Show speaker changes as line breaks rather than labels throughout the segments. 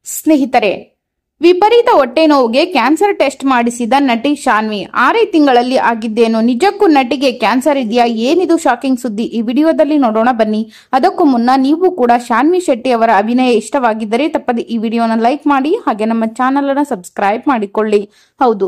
ಸ್ನೇಹಿತರೆ, ವಿಪರೀತ ಹೊಟ್ಟೆ ನೋವಿಗೆ ಕ್ಯಾನ್ಸರ್ ಟೆಸ್ಟ್ ಮಾಡಿಸಿದ ನಟಿ ಶಾನ್ವಿ 6 ತಿಂಗಳಲ್ಲಿ ಆಗಿದ್ದೇನು? ನಿಜಕ್ಕೂ ನಟಿಗೆ ಕ್ಯಾನ್ಸರ್ ಇದೆಯಾ? ಏನಿದು ಶಾಕಿಂಗ್ ಸುದ್ದಿ? ಈ ವಿಡಿಯೋದಲ್ಲಿ ನೋಡೋಣ ಬನ್ನಿ. ಅದಕ್ಕೂ ಮುನ್ನ ನೀವು ಕೂಡ ಶಾನ್ವಿ ಶೆಟ್ಟಿ ಅವರ ಅಭಿನಯ ಇಷ್ಟವಾಗಿದ್ದರೆ ತಪ್ಪದೆ ಈ ವಿಡಿಯೋನ ಲೈಕ್ ಮಾಡಿ, ಹಾಗೆ ನಮ್ಮ ಚಾನೆಲ್ ಅನ್ನು ಸಬ್ಸ್ಕ್ರೈಬ್ ಮಾಡಿಕೊಳ್ಳಿ. ಹೌದು,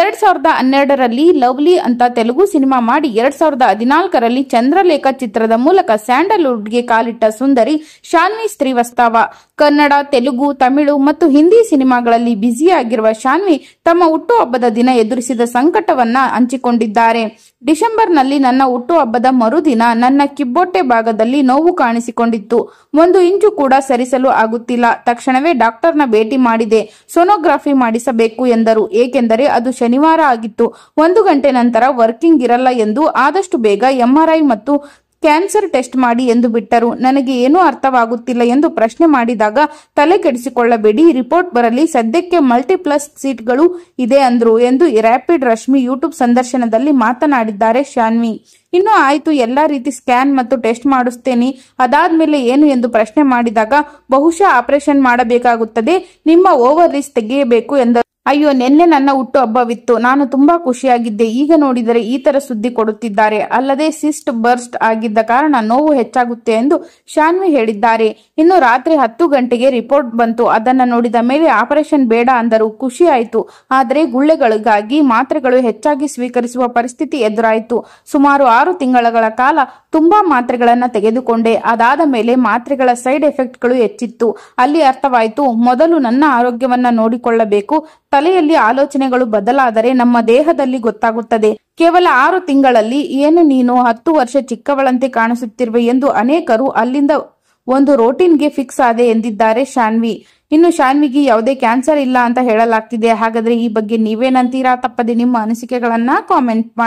2012ರಲ್ಲಿ ಲವ್ಲಿ ಅಂತ ತೆಲುಗು ಸಿನಿಮಾ ಮಾಡಿ 2014ರಲ್ಲಿ ಚಂದ್ರಲೇಖ ಚಿತ್ರದ ಮೂಲಕ ಸ್ಯಾಂಡಲ್ವುಡ್ಗೆ ಕಾಲಿಟ್ಟ ಸುಂದರಿ ಶಾನ್ವಿ ಶ್ರೀವಾಸ್ತವ. ಕನ್ನಡ, ತೆಲುಗು, ತಮಿಳು ಮತ್ತು ಹಿಂದಿ ಸಿನಿಮಾಗಳಲ್ಲಿ ಬ್ಯುಸಿಯಾಗಿರುವ ಶಾನ್ವಿ ತಮ್ಮ ಹುಟ್ಟುಹಬ್ಬದ ದಿನ ಎದುರಿಸಿದ ಸಂಕಟವನ್ನ ಹಂಚಿಕೊಂಡಿದ್ದಾರೆ. ಡಿಸೆಂಬರ್ನಲ್ಲಿ ನನ್ನ ಹುಟ್ಟುಹಬ್ಬದ ಮರುದಿನ ನನ್ನ ಕಿಬ್ಬೊಟ್ಟೆ ಭಾಗದಲ್ಲಿ ನೋವು ಕಾಣಿಸಿಕೊಂಡಿತ್ತು. 1 ಇಂಚು ಕೂಡ ಸರಿಸಲು ಆಗುತ್ತಿಲ್ಲ. ತಕ್ಷಣವೇ ಡಾಕ್ಟರ್ನ ಭೇಟಿ ಮಾಡಿದೆ. ಸೋನೋಗ್ರಫಿ ಮಾಡಿಸಬೇಕು ಎಂದರು. ಏಕೆಂದರೆ ಅದು ಶನಿವಾರ ಆಗಿತ್ತು. 1 ಗಂಟೆ ನಂತರ ವರ್ಕಿಂಗ್ ಇರಲ್ಲ ಎಂದು ಆದಷ್ಟು ಬೇಗ MRI ಮತ್ತು ಕ್ಯಾನ್ಸರ್ ಟೆಸ್ಟ್ ಮಾಡಿ ಎಂದು ಬಿಟ್ಟರು. ನನಗೆ ಏನೂ ಅರ್ಥವಾಗುತ್ತಿಲ್ಲ ಎಂದು ಪ್ರಶ್ನೆ ಮಾಡಿದಾಗ, ತಲೆ ಕೆಡಿಸಿಕೊಳ್ಳಬೇಡಿ, ರಿಪೋರ್ಟ್ ಬರಲಿ, ಸದ್ಯಕ್ಕೆ ಮಲ್ಟಿಪ್ಲಸ್ ಸೀಟ್ಗಳು ಇದೆ ಅಂದ್ರು ಎಂದು ರ್ಯಾಪಿಡ್ ರಶ್ಮಿ ಯೂಟ್ಯೂಬ್ ಸಂದರ್ಶನದಲ್ಲಿ ಮಾತನಾಡಿದ್ದಾರೆ ಶಾನ್ವಿ. ಇನ್ನು ಆಯ್ತು, ಎಲ್ಲಾ ರೀತಿ ಸ್ಕ್ಯಾನ್ ಮತ್ತು ಟೆಸ್ಟ್ ಮಾಡಿಸ್ತೇನೆ, ಅದಾದ್ಮೇಲೆ ಏನು ಎಂದು ಪ್ರಶ್ನೆ ಮಾಡಿದಾಗ, ಬಹುಶಃ ಆಪರೇಷನ್ ಮಾಡಬೇಕಾಗುತ್ತದೆ, ನಿಮ್ಮ ಓವರ್ಲೀಸ್ ತೆಗೆಯಬೇಕು ಎಂದರು. ಅಯ್ಯೋ, ನಿನ್ನೆ ನನ್ನ ಹುಟ್ಟು ಹಬ್ಬವಿತ್ತು. ನಾನು ತುಂಬಾ ಖುಷಿಯಾಗಿದ್ದೆ. ಈಗ ನೋಡಿದರೆ ಈ ತರ ಸುದ್ದಿ ಕೊಡುತ್ತಿದ್ದಾರೆ. ಅಲ್ಲದೆ ಸಿಸ್ಟ್ ಬರ್ಸ್ಟ್ ಆಗಿದ್ದ ಕಾರಣ ನೋವು ಹೆಚ್ಚಾಗುತ್ತೆ ಎಂದು ಶಾನ್ವಿ ಹೇಳಿದ್ದಾರೆ. ಇನ್ನು ರಾತ್ರಿ 10 ಗಂಟೆಗೆ ರಿಪೋರ್ಟ್ ಬಂತು. ಅದನ್ನ ನೋಡಿದ ಮೇಲೆ ಆಪರೇಷನ್ ಬೇಡ ಅಂದರು. ಖುಷಿ ಆಯ್ತು. ಆದರೆ ಗುಳ್ಳೆಗಳಿಗಾಗಿ ಮಾತ್ರೆಗಳು ಹೆಚ್ಚಾಗಿ ಸ್ವೀಕರಿಸುವ ಪರಿಸ್ಥಿತಿ ಎದುರಾಯಿತು. ಸುಮಾರು 6 ತಿಂಗಳ ಕಾಲ ತುಂಬಾ ಮಾತ್ರೆಗಳನ್ನ ತೆಗೆದುಕೊಂಡೆ. ಅದಾದ ಮೇಲೆ ಮಾತ್ರೆಗಳ ಸೈಡ್ ಎಫೆಕ್ಟ್ಗಳು ಹೆಚ್ಚಿತ್ತು. ಅಲ್ಲಿ ಅರ್ಥವಾಯಿತು, ಮೊದಲು ನನ್ನ ಆರೋಗ್ಯವನ್ನ ನೋಡಿಕೊಳ್ಳಬೇಕು. ತಲೆಯಲ್ಲಿ ಆಲೋಚನೆಗಳು ಬದಲಾದರೆ ನಮ್ಮ ದೇಹದಲ್ಲಿ ಗೊತ್ತಾಗುತ್ತದೆ. ಕೇವಲ 6 ತಿಂಗಳಲ್ಲಿ ಏನು ನೀನು 10 ವರ್ಷ ಚಿಕ್ಕವಳಂತೆ ಕಾಣಿಸುತ್ತಿರುವೆ ಎಂದು ಅನೇಕರು ಅಲ್ಲಿಂದ ಒಂದು ರೋಟೀನ್ಗೆ ಫಿಕ್ಸ್ ಆದೆ ಎಂದಿದ್ದಾರೆ ಶಾನ್ವಿ. ಇನ್ನು ಶಾನ್ವಿಗೆ ಯಾವುದೇ ಕ್ಯಾನ್ಸರ್ ಇಲ್ಲ ಅಂತ ಹೇಳಲಾಗ್ತಿದೆ. ಹಾಗಾದ್ರೆ ಈ ಬಗ್ಗೆ ನೀವೇನಂತೀರಾ? ತಪ್ಪದೆ ನಿಮ್ಮ ಅನಿಸಿಕೆಗಳನ್ನ ಕಾಮೆಂಟ್ ಮಾಡಿ.